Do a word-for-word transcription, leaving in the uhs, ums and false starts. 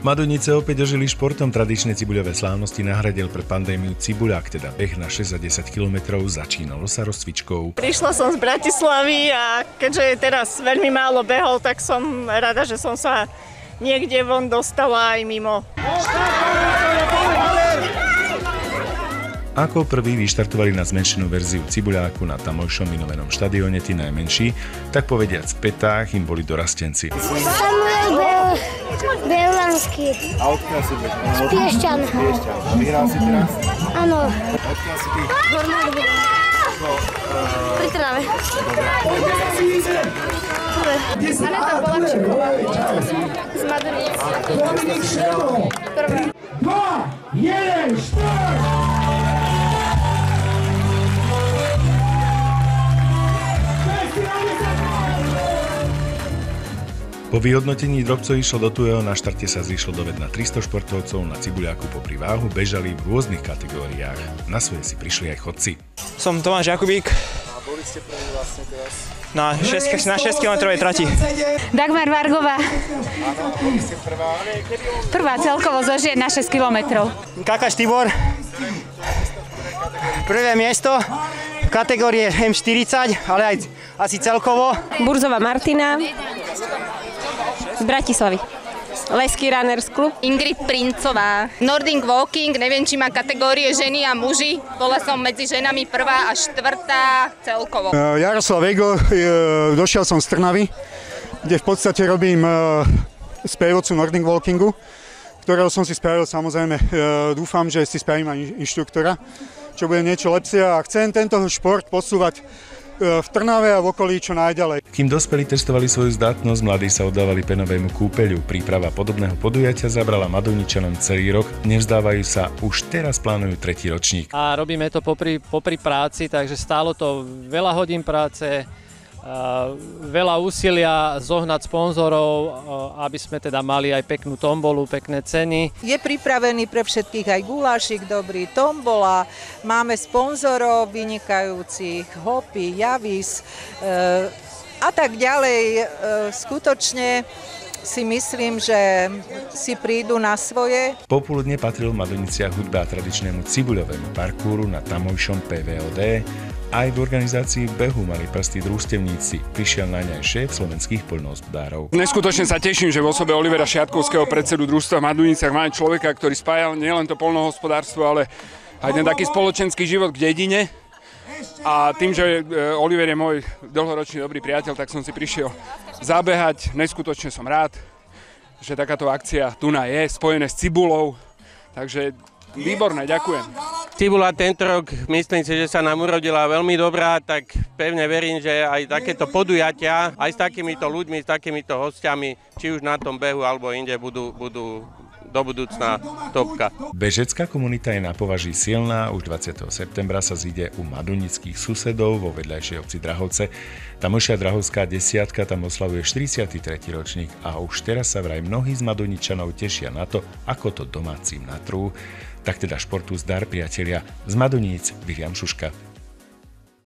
Madonice opäť ožili športom, tradičné cibuľové slávnosti nahradil pre pandémiu cibuľák, teda beh na šesť a desať kilometrov, začínalo sa rozcvičkou. Prišla som z Bratislavy a keďže je teraz veľmi málo behol, tak som rada, že som sa niekde von dostala aj mimo. Ako prvý vyštartovali na zmenšenú verziu cibuľáku na tamojšom vynovenom štadióne tí najmenší, tak povediac v petách im boli dorastenci. Samuel Belanský. A odkiaľ si bol? Z Piešťan. Z Piešťan. A vyhral si teraz? Áno. Odkiaľ si ty? Hormárby. Pri Trnave. Aneta Polavčíková. Z Madonic. Prvá. dva, jeden, štart! Po vyhodnotení drobcov išlo do tuého, na štarte sa zišlo do vedna tristo športovcov, na cibuľáku popri váhu bežali v rôznych kategóriách. Na svoje si prišli aj chodci. Som Tomáš Jakubík. A boli ste prvý vlastne teraz? Na šesť kilometrovej trati. Dagmar Vargová. Áno, a boli ste prvá? Prvá celkovo zo žien na šesť kilometrov. Kakaš Tibor. Prvé miesto v kategórii em štyridsať, ale aj asi celkovo. Burzová Martina. Z Bratislavy. Lesky Runners Club. Ingrid Princová. Nordic Walking, neviem, či má kategórie ženy a muži. Bola som medzi ženami prvá a štvrtá celkovo. Jaroslav Ego, došiel som z Trnavy, kde v podstate robím sprievodcu Nordic Walkingu, ktorého som si spravil samozrejme. Dúfam, že si spravím aj inštruktora, čo bude niečo lepšie a chcem tento šport posúvať v Trnave a v okolí čo najďalej. Kým dospelí testovali svoju zdatnosť, mladí sa oddávali penovému kúpeľu. Príprava podobného podujatia zabrala Madoničanom celý rok, nevzdávajú sa, už teraz plánujú tretí ročník. A robíme to popri, popri práci, takže stálo to veľa hodín práce, veľa úsilia zohnať sponzorov, aby sme teda mali aj peknú tombolu, pekné ceny. Je pripravený pre všetkých aj gulášik dobrý, tombola, máme sponzorov vynikajúcich, Hopy, Javis a tak ďalej. Skutočne si myslím, že si prídu na svoje. Popoludne patril v Madoniciach hudba a tradičnému cibuľovému parkúru na tamojšom pé vé ó dé. Aj v organizácii behu mali prsty družstevníci. Prišiel na ne aj šéf slovenských poľnohospodárov. Neskutočne sa teším, že v osobe Olivera Šiatkovského, predsedu družstva v Maduniciach, máme človeka, ktorý spájal nielen to poľnohospodárstvo, ale aj ten taký spoločenský život k dedine. A tým, že Oliver je môj dlhoročný dobrý priateľ, tak som si prišiel zabehať. Neskutočne som rád, že takáto akcia tu na je, spojené s cibulou. Takže výborné, ďakujem. Cibula tento rok, myslím si, že sa nám urodila veľmi dobrá, tak pevne verím, že aj takéto podujatia, aj s takýmito ľuďmi, s takýmito hostiami, či už na tom behu alebo inde budú, budú do budúcna topka. Bežecká komunita je na považí silná, už dvadsiateho septembra sa zíde u madonických susedov vo vedľajšej obci Drahovce. Tamojšia Drahovská desiatka tam oslavuje štyridsiaty tretí ročník a už teraz sa vraj mnohí z Madoničanov tešia na to, ako to domácim natrú. Tak teda športu zdar, priatelia. Z Madoníc, Viliam Šuška.